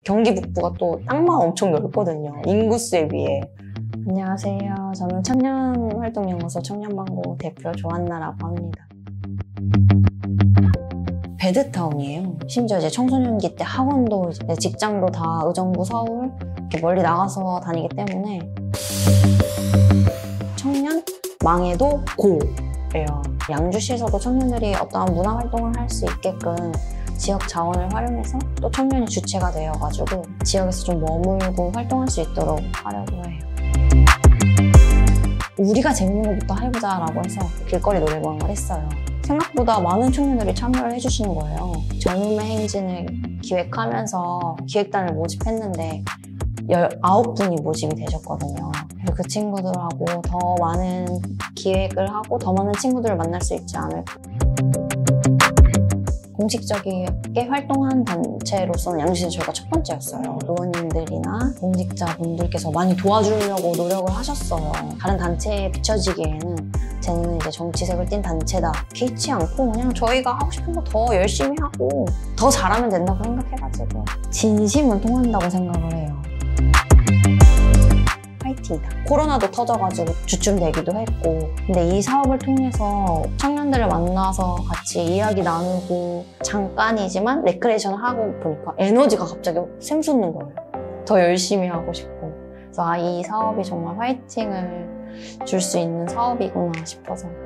경기 북부가 또 땅만 엄청 넓거든요. 인구수에 비해. 안녕하세요. 저는 청년활동연구소 청년방고 대표 조한나라고 합니다. 베드타운이에요. 심지어 이제 청소년기 때 학원도 직장도 다 의정부, 서울 이렇게 멀리 나가서 다니기 때문에 청년 망해도 고예요. 양주시에서도 청년들이 어떠한 문화활동을 할 수 있게끔 지역 자원을 활용해서 또 청년이 주체가 되어가지고 지역에서 좀 머물고 활동할 수 있도록 하려고 해요. 우리가 재밌는 것부터 해보자라고 해서 길거리 노래방을 했어요. 생각보다 많은 청년들이 참여를 해주시는 거예요. 젊음의 행진을 기획하면서 기획단을 모집했는데 19분이 모집이 되셨거든요. 그래서 그 친구들하고 더 많은 기획을 하고 더 많은 친구들을 만날 수 있지 않을까. 공식적이게 활동한 단체로서는 양주시는 저희가 첫 번째였어요. 의원님들이나 공직자분들께서 많이 도와주려고 노력을 하셨어요. 다른 단체에 비춰지기에는 쟤는 이제 정치색을 띤 단체다. 개의치 않고 그냥 저희가 하고 싶은 거 더 열심히 하고 더 잘하면 된다고 생각해가지고 진심은 통한다고 생각을 해요. 파이팅이다. 코로나도 터져가지고 주춤되기도 했고 근데 이 사업을 통해서 청년들을 만나서 같이 이야기 나누고 잠깐이지만 레크레이션 하고 보니까 에너지가 갑자기 샘솟는 거예요. 더 열심히 하고 싶고 그래서 이 사업이 정말 파이팅을 줄 수 있는 사업이구나 싶어서